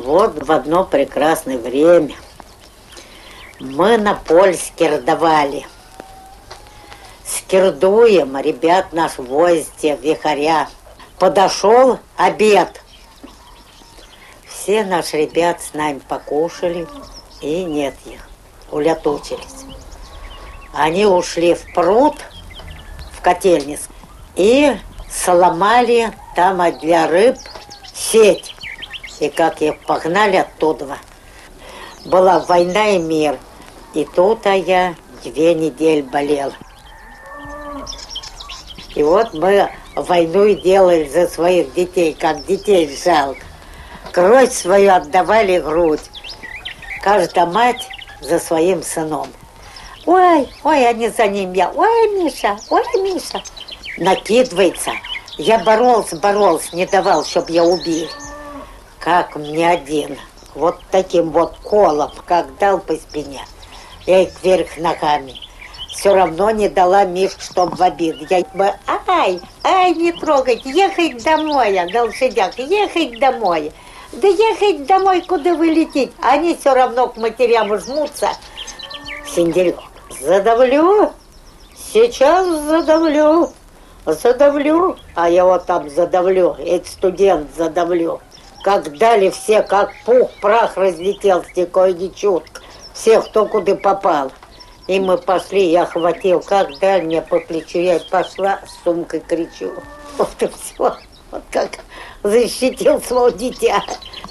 Вот в одно прекрасное время мы на поле скирдовали. Скирдуем, ребят наш возите, вихаря. Подошел обед. Все наши ребят с нами покушали, и нет их, улетучились. Они ушли в пруд, в котельницу, и сломали там для рыб сеть. И как их погнали оттуда. Была война и мир. И тут я 2 недели болел. И вот мы войну и делали за своих детей, как детей жалко. Кровь свою отдавали, грудь. Каждая мать за своим сыном. Ой, они за ним, ой, Миша, накидывается. Я боролся, не давал, чтобы я убил. Как мне один, вот таким вот колом, как дал по спине. Я их вверх ногами. Все равно не дала Мишке, чтоб в обид. Я бы, не трогать, ехать домой, я на лошадях, ехать домой. Да ехать домой, куда вы летите? Они все равно к матерям жмутся. Синделек, задавлю, сейчас задавлю. А я вот там задавлю, этот студент задавлю. Как дали все, как пух, прах разлетелся, такой нечутко. Всех, кто куда попал. И мы пошли, я хватил, как дали мне по плечу. Я пошла, с сумкой кричу. Вот и все. Вот как защитил свое дитя.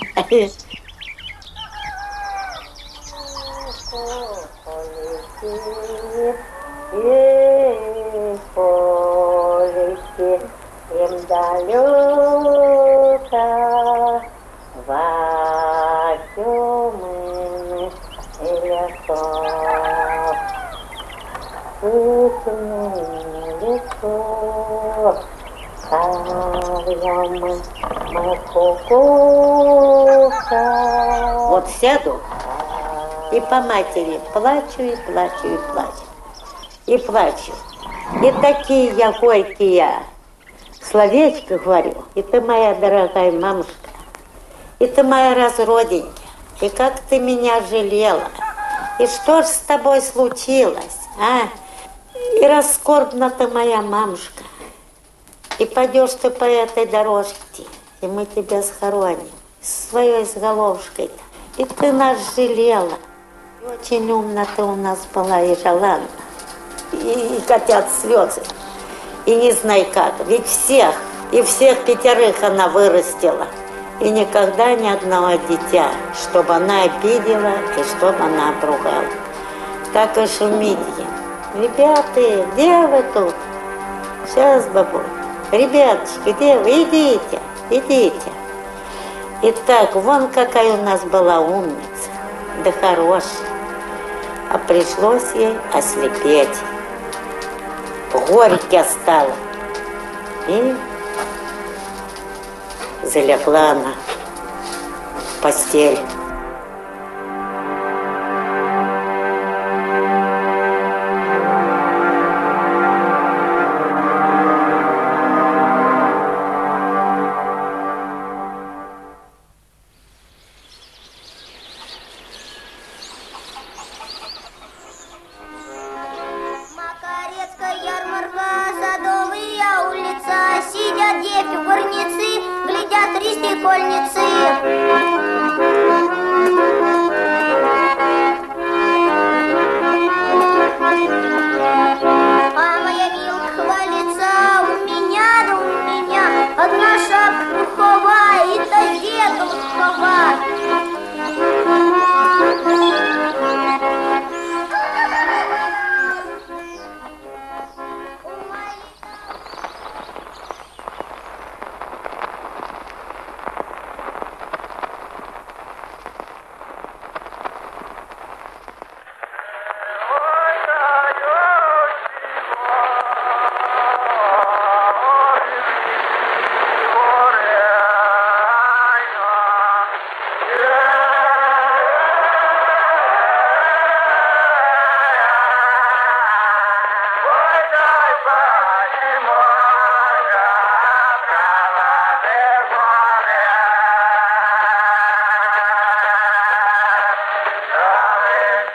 Им далеко возьмем лесо, лесо, ставим мы кукуха. Вот сяду и по матери плачу, и плачу, и плачу, и плачу. И такие я горькие словечко говорю. И ты моя дорогая мамушка, и ты моя разроденька, и как ты меня жалела, и что ж с тобой случилось, а? И раскорбна ты моя мамушка, и пойдешь ты по этой дорожке, и мы тебя схороним своей головушкой-то. И ты нас жалела. И очень умно ты у нас была и желанна. И хотят слезы. И не знаю как. Ведь всех 5 она вырастила. И никогда ни одного дитя, чтобы она обидела и чтобы она обругала. Так и шумите. Ребята, где вы тут? Сейчас, бабуль. Ребяточки, где вы? Идите. И так, вон какая у нас была умница. Да хорошая. А пришлось ей ослепеть. Горько стало. И залегла она в постель. Сидят девки, курницы, глядят ристи кольницы.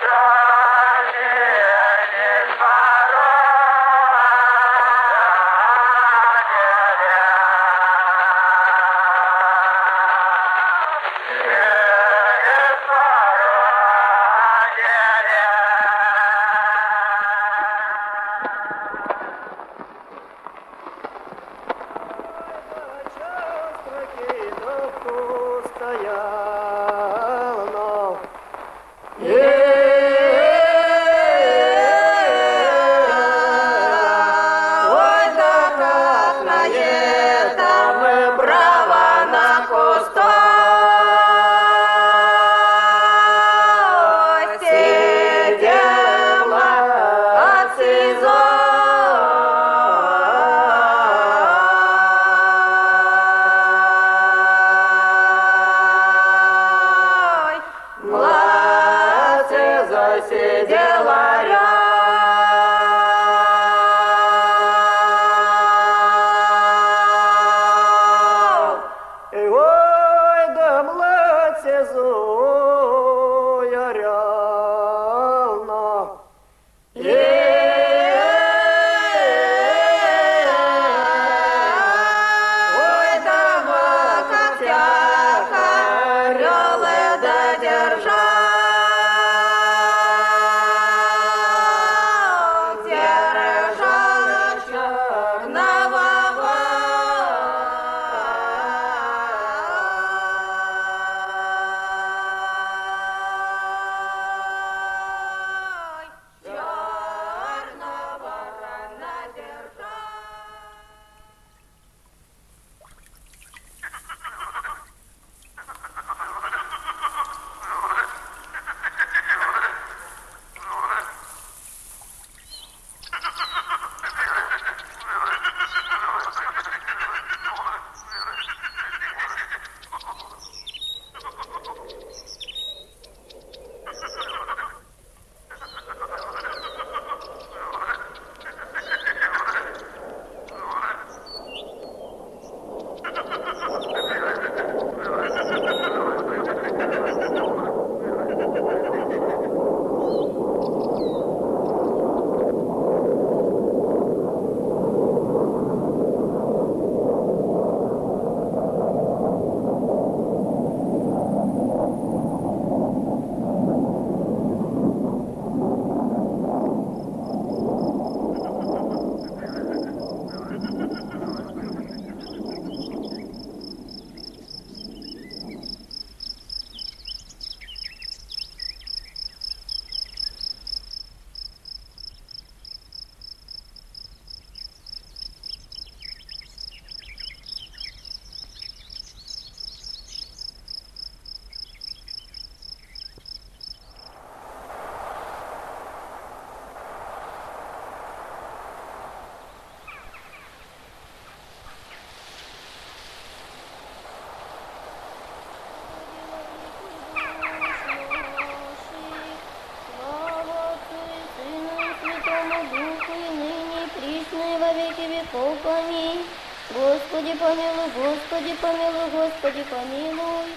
Господи помилуй, Господи помилуй, Господи помилуй,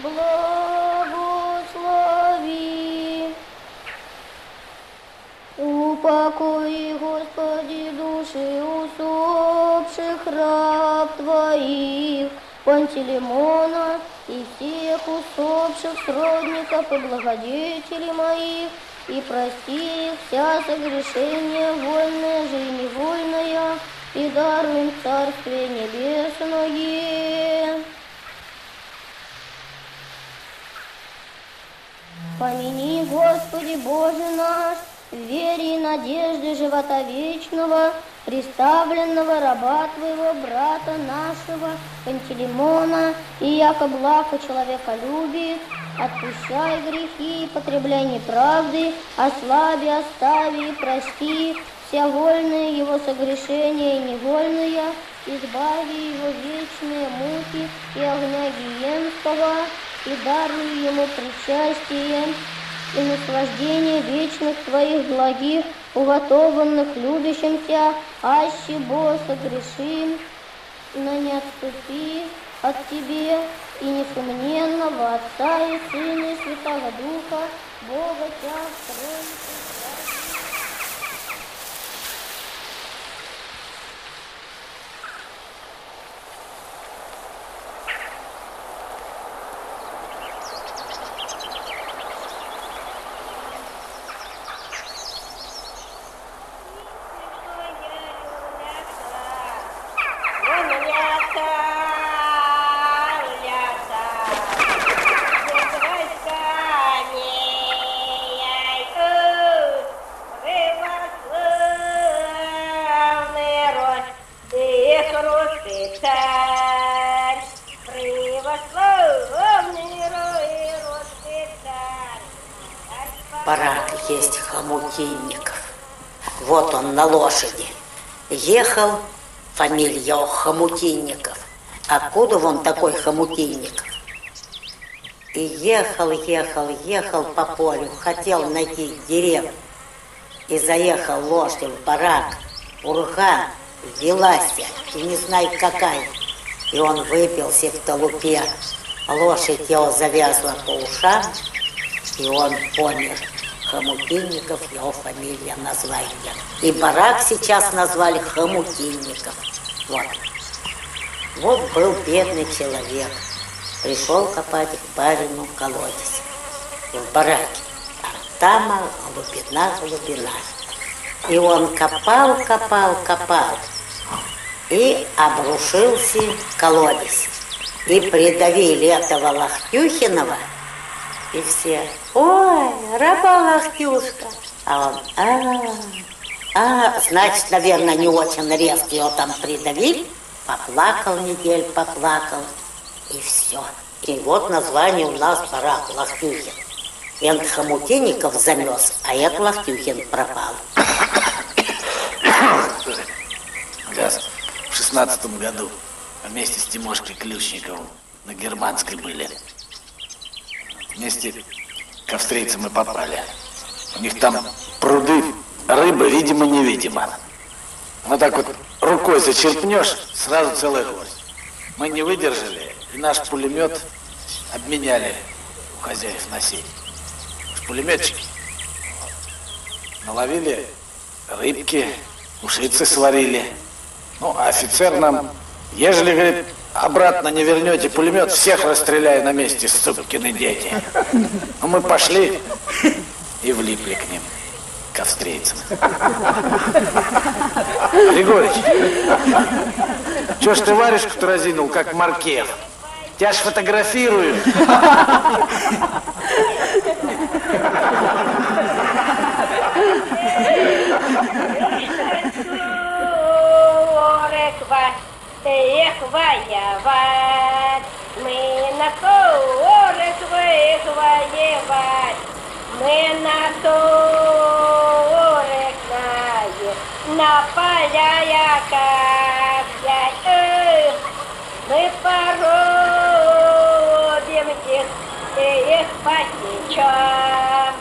благослови. Упокои, Господи, души усопших раб Твоих, Пантелеймона и всех усопших сродников и благодетелей моих, и прости их вся согрешения, вольное же и невольное, и даруй им Царствие Небесное. Помяни, Господи Боже наш, в вере и надежде живота вечного, представленного раба Твоего, брата нашего, Пантелеймона, и яко благо человека любит, отпущай грехи, потребляй неправды, ослаби, остави и прости вся вольные его согрешения и невольные, избави его вечные муки и огня гиенского, и даруй ему причастие и наслаждение вечных Твоих благих, уготованных любящим Тя, аще бо согрешим, но не отступи от Тебе, и несомненно во Отца и Сына и Святого Духа, Бога Тя Троицы. Барак есть Хомутинников. Вот он на лошади. Ехал, фамилия Хомутинников. Откуда он такой Хомутинников? И ехал по полю, хотел найти деревню. И заехал лошадь в барак. Ураган, велась, и не знаю какая. И он выпился в толупе. Лошадь его завязла по ушам, и он помер. Хомутинников его фамилия, название. И барак сейчас назвали Хомутинников. Вот был бедный человек. Пришел копать к барину колодец в бараке. А там глубина. И он копал. И обрушился колодец. И придавили этого Лохтюхинова. И все: ой, раба Лохтюшка. А он: значит, наверное, не очень резко его там придавили. Поплакал неделю, и все. И вот название у нас барак Лохтюхин. Этот Хомутинников замес, а этот Лохтюхин пропал. В 16-м году вместе с Тимошкой Ключниковым на Германской были. Вместе к австрийцам мы попали. У них там пруды, рыба, видимо-невидимо. Вот так вот рукой зачерпнешь, сразу целая горсть. Мы не выдержали, и наш пулемет обменяли у хозяев на сеть. Пулеметчики наловили рыбки, ушицы сварили. Ну, а офицер нам: ежели, говорит, обратно не вернете пулемет, всех расстреляю на месте, сукины дети. Ну, мы пошли и влипли к ним, к австрийцам. Григорьевич, чё ж ты варежку-то разинул, как Маркев? Тебя ж фотографируют. Воевать, мы на горах воевать, мы на горах на поля яка взять, мы породим их по сечам.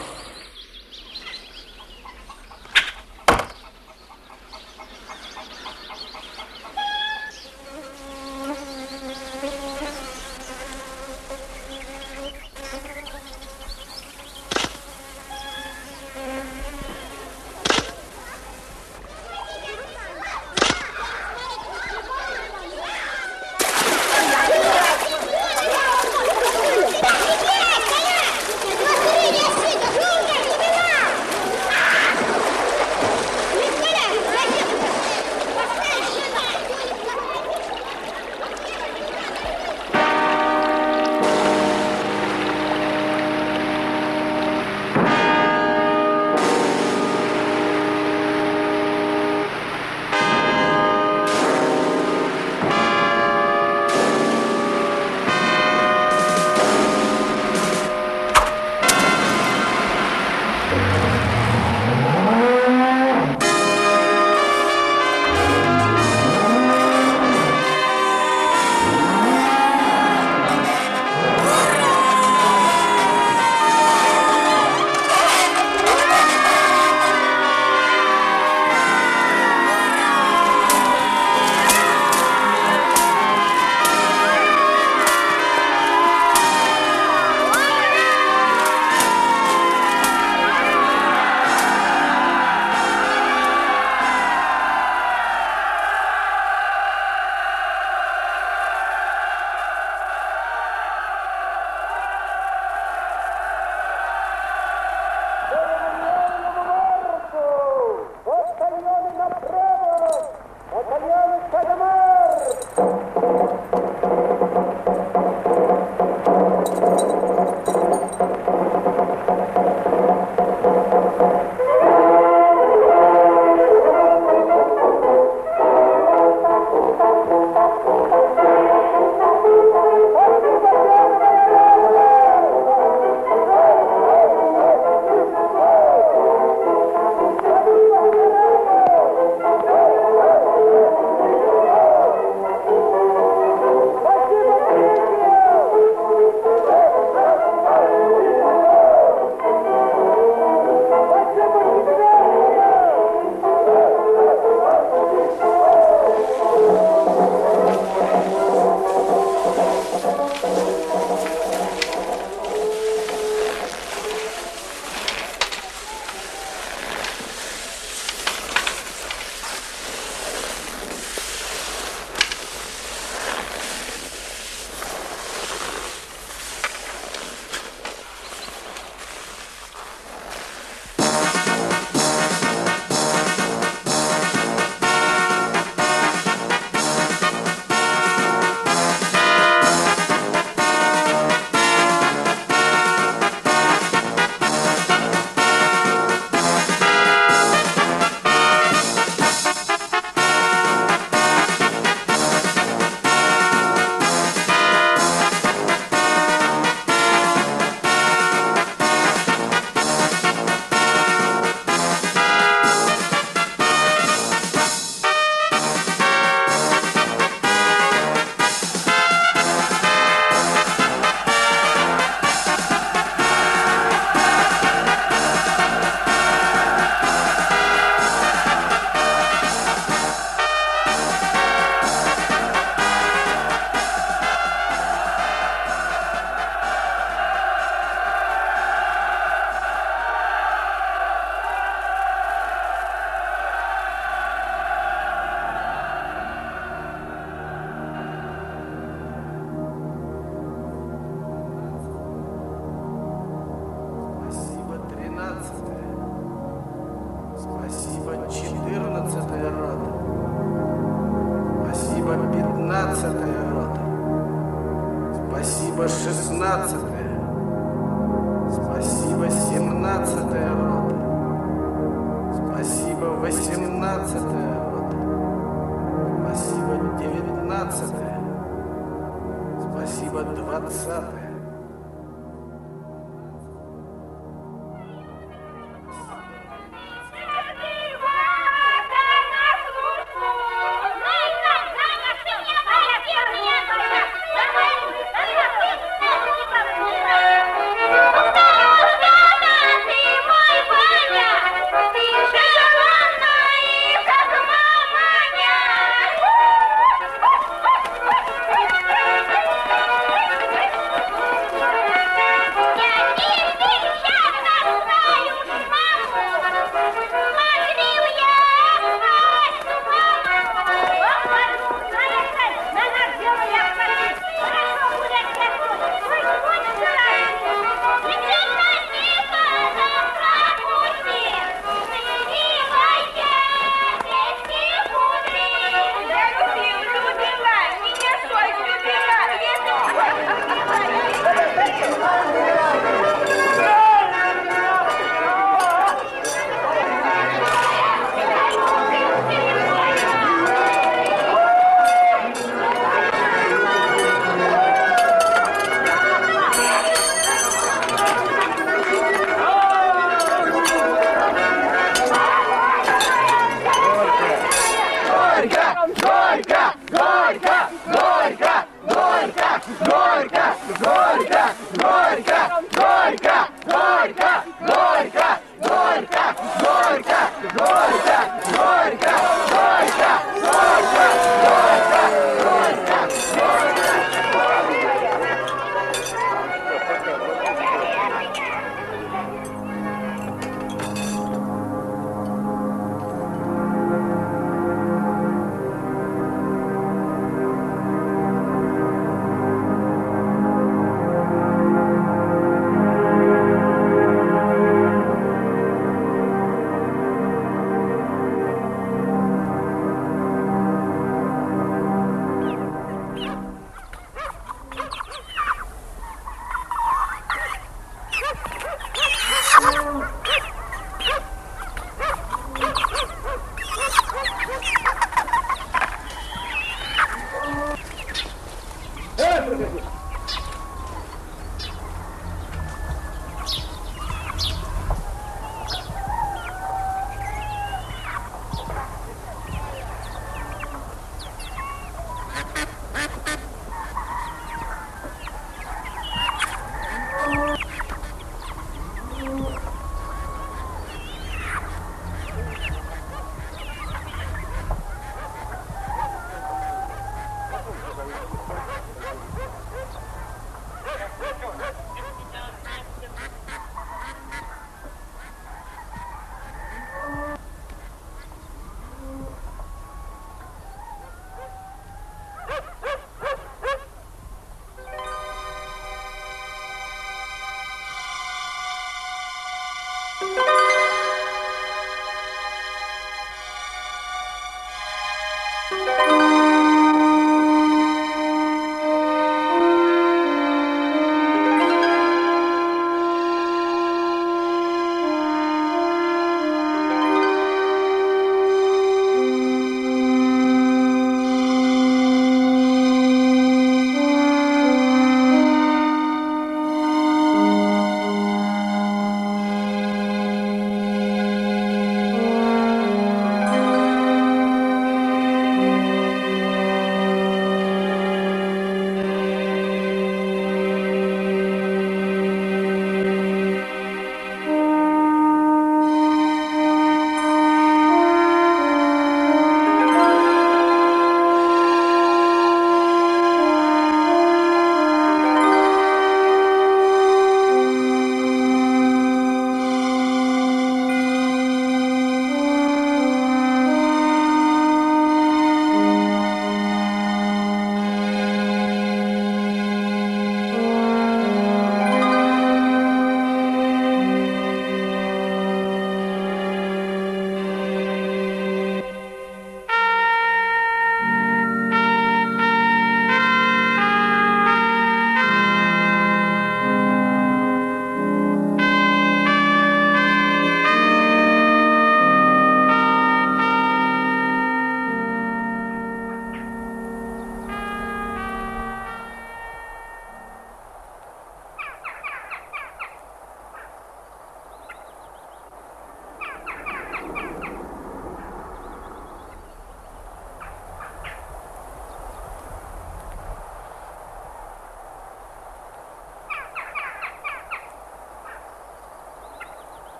14-я рота. Спасибо, 15-я рота. Спасибо, 16-я. Спасибо, 17-я рота. Спасибо, 18-я рота. Спасибо, 19-я. Спасибо, 20-я.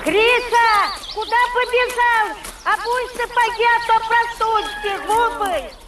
Криса, куда побежал? Обуй сапоги, а то простудишься, глупый.